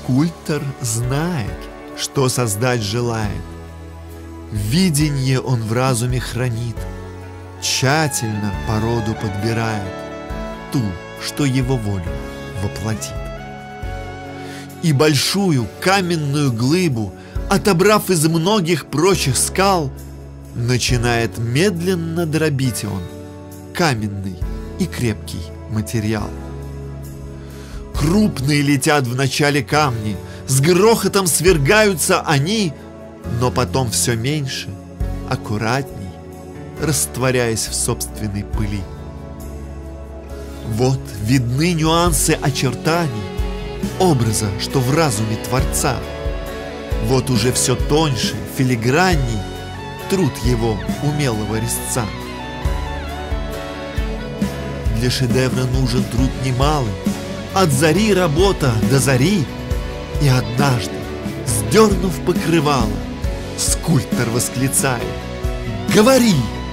Скульптор знает, что создать желает. Видение он в разуме хранит, тщательно породу подбирает, ту, что его волю воплотит. И большую каменную глыбу, отобрав из многих прочих скал, начинает медленно дробить он каменный и крепкий материал. Крупные летят вначале камни, с грохотом свергаются они, но потом все меньше, аккуратней, растворяясь в собственной пыли. Вот видны нюансы очертаний образа, что в разуме Творца. Вот уже все тоньше, филигранней труд его умелого резца. Для шедевра нужен труд немалый, от зари работа до зари. И однажды, сдернув покрывало, скульптор восклицает: «Говори!»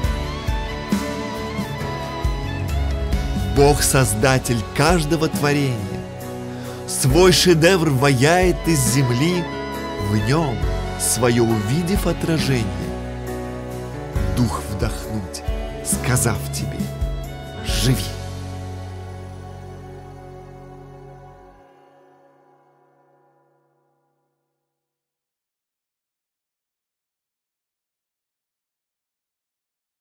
Бог-создатель каждого творения свой шедевр ваяет из земли, в нем, свое увидев отражение, дух вдохнуть, сказав тебе: «Живи!»